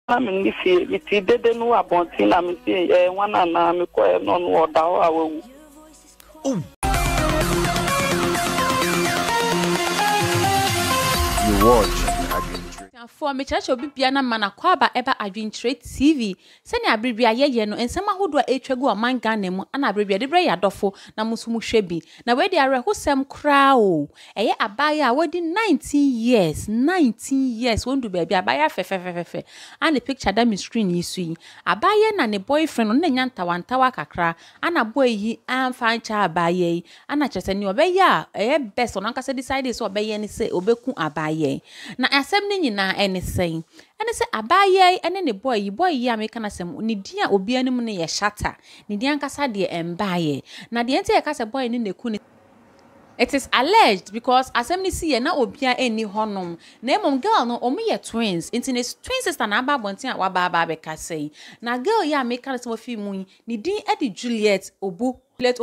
I'm in the field. It didn't know about it. I'm saying, one and I'm quite non what our. You watch. For me church obi bia na mana kwaba eba adwentre TV sene abribia ye no ensema hodo a etwagu omanga na mu ana abribia de bre yadofo na musumu hwebi na we de arehosem kra o eye abaya a wodi 19 years wondu bia abaya fefefefefe and picture da mi screen yisu yi abaya na ne boyfriend no na nyantawantawa kakra ana boy yi amfa ncha abaya yi ana chese ni obeya eye best on anka se decide so obeya ni se obeku abaya na asem ni nyina anything and say abaye ene ne boy yi ameka na sem ni dia obi anim ne ye shatter ni dia nkasa de embaye na de ente ye kasa boy ni neku ni. It is alleged because assembly see na obia eni honom na emom girl no omo ye twins into ne twin sister na aba bonten a wa ba be kase na girl ya ameka na sem ofi mu ni din edi Juliet obu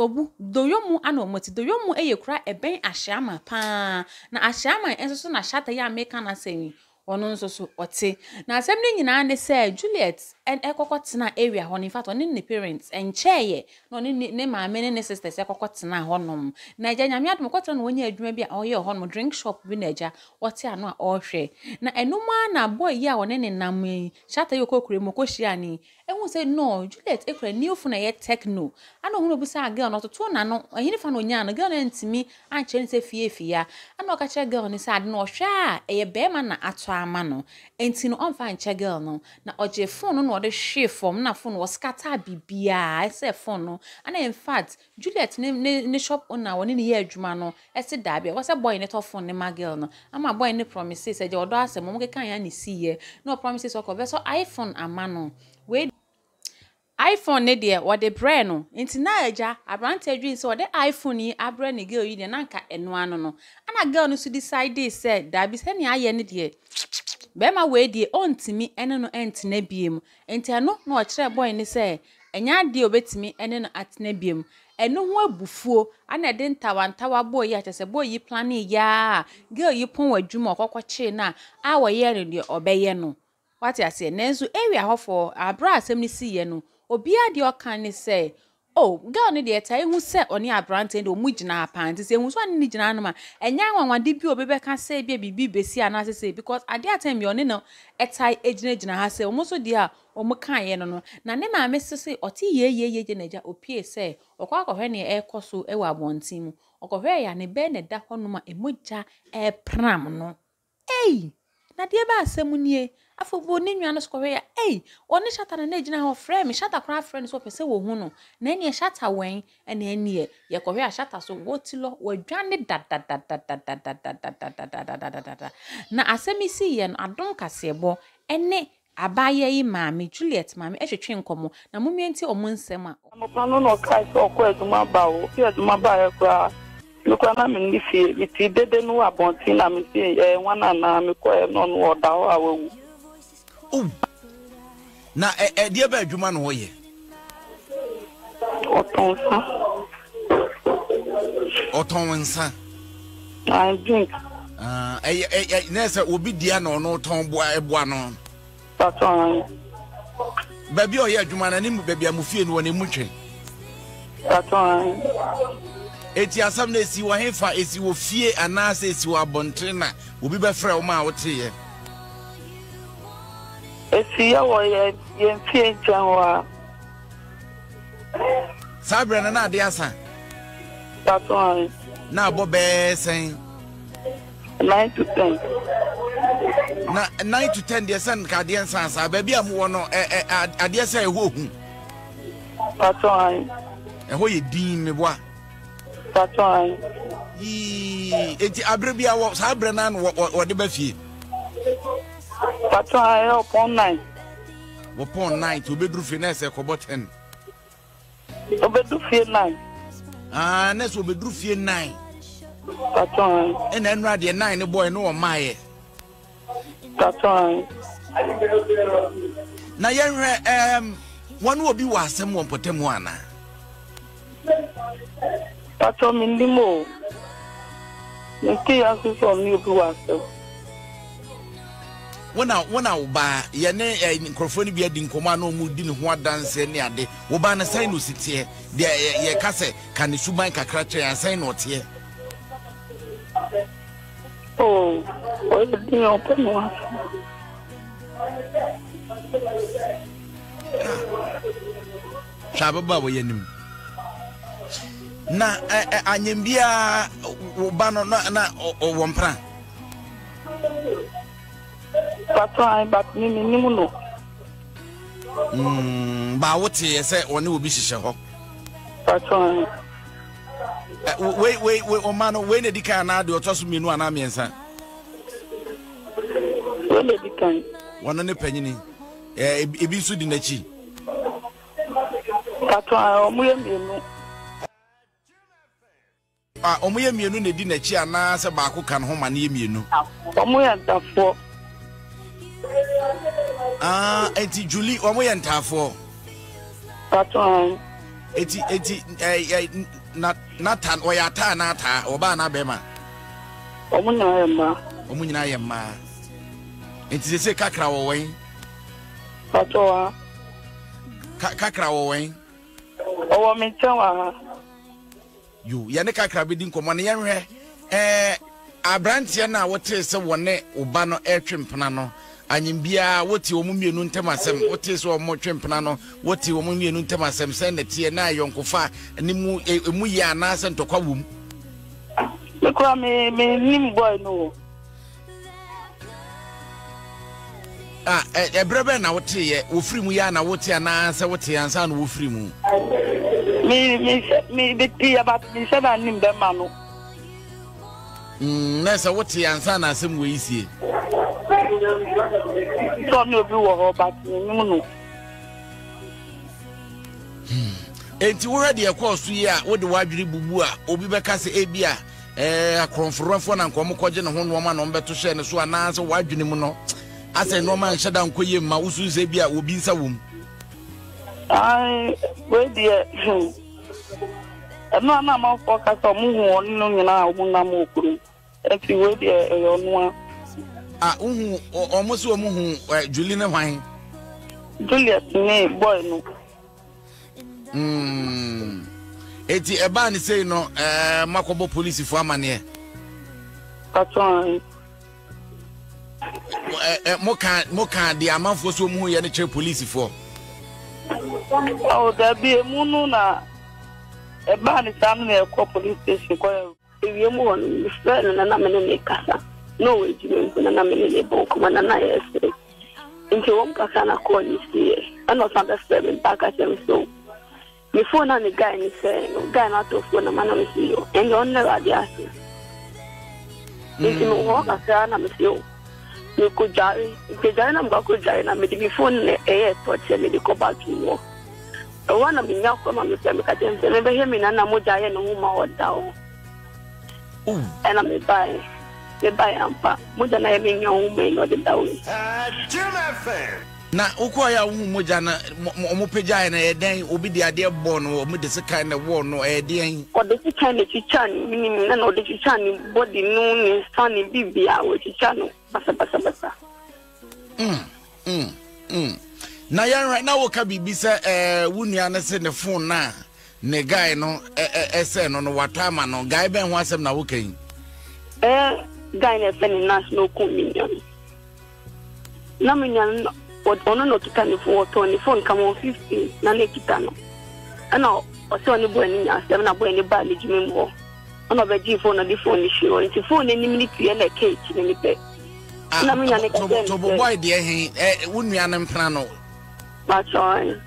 doyomu ana omoti doyomu eye kura eben ahyiama pa na ahyiama enso so na shatter ya ameka na sem ono nso so ote na asem ni nyina ne say Juliet en ekokotena area ho in fact oni ne parents encheye no ne maame ne sisters ekokotena honom na eja nyame adom kotena no wonya adwuma bi a oye honom drink shop bi na eja wote ano a ohwe na enuma na boy ya wone ne nam shata yokokure mokohia ni ehun say no Juliet ekura new phone na ye techno ana hunu obusa girl no to na no ehini fa no nya no girl na ntimi anche ne say fie ana okache girl ni say ade no ohwe a eye be ma na ato ama no enti no onfa nche girl no na oje phone no de hwe form na phone was scatter bibia I say phone no and in fact Juliet ne shop owner woni ne ye adwuma no ese da bia was boy ne to phone ne ma girl no ama boy ne promise say je odo asem mo ke kan ya ne siye no promises okobe so iPhone ama no we iPhone ne de what the brand no nti na eja abrante adwin so the iPhone yi abre ne girl yi de na nka eno ano no ana girl no so decide say da bi se ne aye ne de bema we de ontimi ene no entena biem enti ano na o kire boy ne say enya de obetimi ene no atena biem eno ho abufuo ana de ntawantawa boy ya chese boy yi plan ya girl yi pon wadwuma okokwache na a wo ye ne de obeye no what ya say nenzo area ho for abra asem ni siye no obia de okan ne say oh girl ne de tai hu se oni abrante de omu gina apanti se hu so ani gina no ma enya nwanwade bi obebeka say bia bibi besi ana say because at that time you no etai egina ha say omo so dia omo kan ye no na ne ma me say oti ye genaja opie say okwa akohwe ne ekoso e wa abontin mu okohwe ya ne be ne da hono ma emoja e pram no ei na de ba asem nie afọbo ni nwa no skowe ya oni shata na ejina ho frame shata kra friend so pese wo hu no na eni shata wen ena eni ye kowe ya shata so wotilo wadwane da na asemisi ye no adon kasebo ene abaye yi maami Juliet maami ehwetwe nkomo na momienti omunsem a I'm planning on kai so ko eduma ba o fi eduma ba e kra lukwa na me ni fi it didn't know about it. I'm saying one and I'm quite non what our. Na de ba adwuma no hoye otonsa I drink nessa obi dia no no ton boa eboa no that's all baby oye adwuma na nimu baby amufie no ne mutwen that's all eti asam na esi wo hefa esi wo fie anasa esi wo abontre na obi be frɛ wo ma wote ye esi ya wo ye fie njanwa sabra na ade asa that's all na bo be sen 9 to 10 na 9 to 10 de san ka de san sa ba bia mo wo no ade asa eho hu that's all eho ye din me boa that's all eti abre bia wo sabra na no wo de ba fie that's all upon 9 upon 9 to bedru fie na se ko bo 10 obedu fie 9 na so bedru fie 9 that's all ena nra de 9 boy no o maaye that's all na yenhwe one obi wa asem won potemu ana that's all minimo nti asu from you bi wa asem wona uba ye ne nkrofoni bi adi nkoma na omu di ne ho adanse ne ade uba na sai no sitie de ye kase kan suban kakra che yan sai no tie oh di open one Shababa wo yenim na anyembia uba no na wompra Papa but me no ba wote ye se one obi hihye ho Papa we o mano we ne dika na de otoso menu ana miensa we ne dika wono ne panyini ebi su di nachi Papa omuye mienu omuye mienu ne di nachi ana se ba ko kan ho ma ne ye mienu omuye ntafo eti Julie omuye ntafo Papa eti na tan oyata na ta oba na bema omunyina yemma enti se kakra wo wen Papa kakra wo wen owo me chawa yo ya ne kakra be din komo ne yenhwe abrantie na wote se wone oba no etwempena no anyimbia wote omumienu ntemasem wote se omotwempena no wote omumienu ntemasem se na tie na yonkofa ni mu emu ya na se ntokwa wum Lekwa me nim boy no ebrebe na wote ye ofiri mu ya na wote na se wote ansa na ofiri mu me beti about me se na nim be ma no na se wote ansa na asem we isie so me obi wo ho but me no enti wo hade ekosu yi a wo de wadwiri bubu a obi beka se ebia akronforofo na nkomo koje ne ho no ma no mbeto hye ne so ana se wadwini mu no ase no ma nhyada nkoye ma usu se bia obi nsa wom ai we die no na ma focus on mu ho no nyina o mu na mo okuru enti we die e ono uhu omoso omuhu Julie ne hwan Juliet ne boy no eti eba ni sei no makobo police fo amane Patron moka di amanfo so omuhu ye ne che police fo there be emunu na eba ni sam na ekọ police station ko ewie mu won mi friend na me ne kasa no we jime na na me ne bon kuma na yes nti won kasa na call ni see and not understand back at them so me phone na the guy ni say no guy na to phone na man na see you and on never dey ask nti mo ho kasa na me see you me ko jare na mba ko jare na me di phone na to che me di ko back to work wana me nya ko ma me say me ka tem say me be me na mo jare no ma oda o and me buy ampa moja na yemi nyo me no de dawi na ukwa ya hu moja na omopegya na eden obi de ade bo no omo de sekan na wo no eden o de sekan na chicha ni minimi na o de chicha ni body no ni sani bibia o chicha no basa na yan right now ka bibisa wunua na se ne phone na ne guy no ese no watama no guy ben ho asem na wo kan guy na feni national communion na minyan ono no kita ni phone come on 15 na ne kita no ana o se oni boy ni nya na boy ni ba ni jimi mo ono be ji phone na di phone ni shiro ni phone ni minute ye na cake ni pe na minyan ne ka to boy de he wunua na mpra no ma join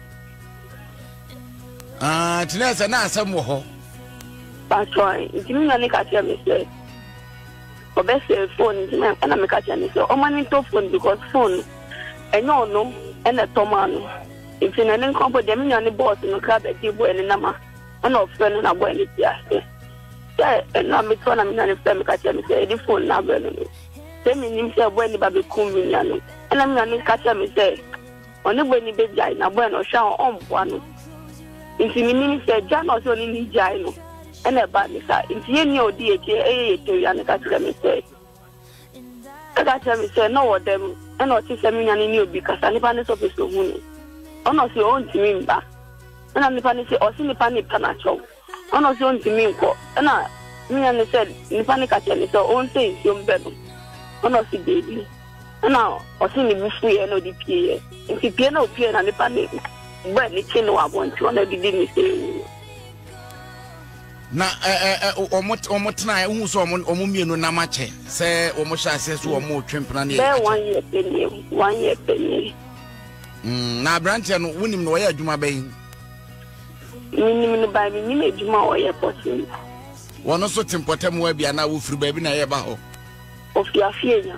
tinasa na asem wo ho ba join ti minyan ne ka tia me say obese phone na me ka tia me say o mani to phone because phone enyo no ene tomano if you na nko dem nya ne boss no ka be ti bo ene nama ona ofre na bo ene ti ase na me to na me na ne fe me ka tia me say di phone na be no se me nim say bo ene ba be kum mi nya no ena me na ne ka tia me say oni bo ene be jai na bo ene o sha on bo no inti mi nim say ja no so ni jai no ene ba mi sa inti ye ni odi e je ya ne ka tia me say no what them and or see me and you because I never know so so huni. On us your own to me back. And I'm the panic or see the panic panacho. On us your own to me go. And I me and said, the panic at any so own things young bedroom. On us the baby. And now or see me free and no DPA. If you piano piano and the panic. But the chain I want to the didn't say. Na omot na hu so omumienu na mache se omosha asesu omo twempena ne be 1 year penny 1 year penny na branch no wonim no ya adwuma ben minim no ba minim adwuma o ye potin wono so tempotem wa bia na wo firi ba bi na ye ba ho ofi afienya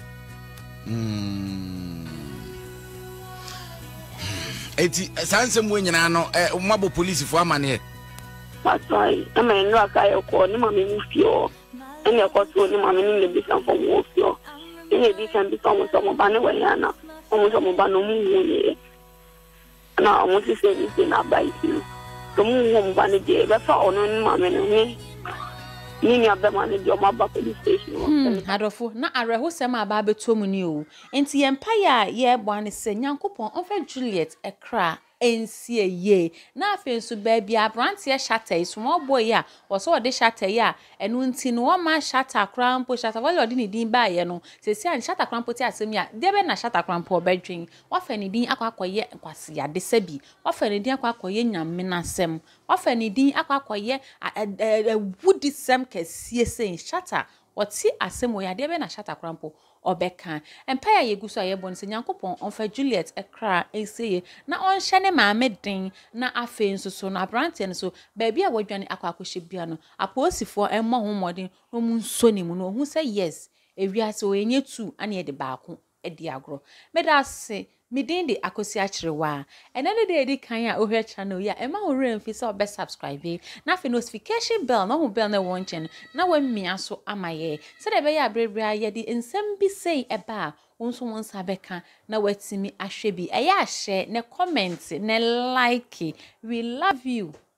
eti sansem wo nyina no mabo police fo amane that's why I mean no aka ko ni mama mi fio ene ko so ni mama ni le bi san fo wo fio ene di san bi so mo ba ne wa yana o so mo ba no mu ni na o si se ni na ba iti so mo ba ne de ba fa ono ni mama ni abba ma ne de o ma ba police station adofo na areho sem aba beto mu ni o enti yempa ya ye bo ane se Nyankopon onfa Juliet ekra ensie ye na afenso ba bia brante shatter small boy ya wo de shatter ya enu nti no ma shatter krampo shatter wale odi ni din ba ye no se si an shatter krampo ti asem ya de be na shatter krampo obedwen wa fa ni din akwakoye nkwase ya de sabi wa fa ni din akwakoye nyamenasem wa fa ni din akwakoye wudi sem kesie sen shatter wati asem wo ya de be na shatter krampo obeka empire yeguso ayebon se Nyankopon onfa Juliet ekra eseye na onhye ne maame den na afe nso na brante ne so baabi a wadwane akwakohye bia no aposifo emmo homodin no mu nso ne mu no hu se yes ewiase o enye tu ane de baako edi agro medase midin de akosi achirewa enene de edi kan a ohwe channel ya ema ho remfi se obe subscribe na fe notification bell no ho bell na wonchen na wamia so amaye se de be ya brebra ye di ensem bi sei eba wonso wonsa beka na watimi ahwe bi eya share ne comment ne like we love you.